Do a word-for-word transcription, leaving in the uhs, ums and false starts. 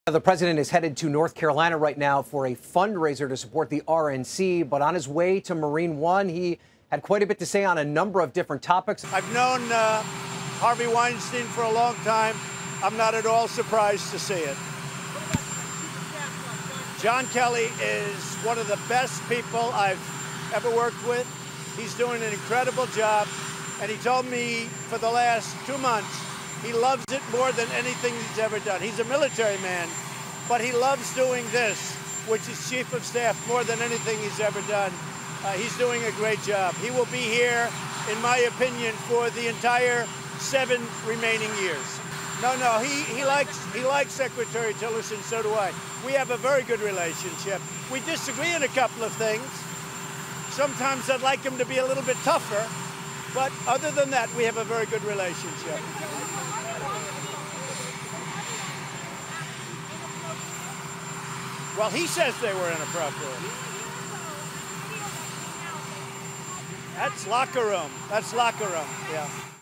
The president is headed to North Carolina right now for a fundraiser to support the R N C. But on his way to Marine One, he had quite a bit to say on a number of different topics. I've known uh, Harvey Weinstein for a long time. I'm not at all surprised to see it. John Kelly is one of the best people I've ever worked with. He's doing an incredible job. And he told me for the last two months, he loves it more than anything he's ever done. He's a military man, but he loves doing this, which is chief of staff, more than anything he's ever done. Uh, he's doing a great job. He will be here, in my opinion, for the entire seven remaining years. No, no, he, he likes he likes Secretary Tillerson, so do I. We have a very good relationship. We disagree on a couple of things. Sometimes I'd like him to be a little bit tougher, but other than that, we have a very good relationship. Well, he says they were inappropriate. That's locker room. That's locker room, yeah.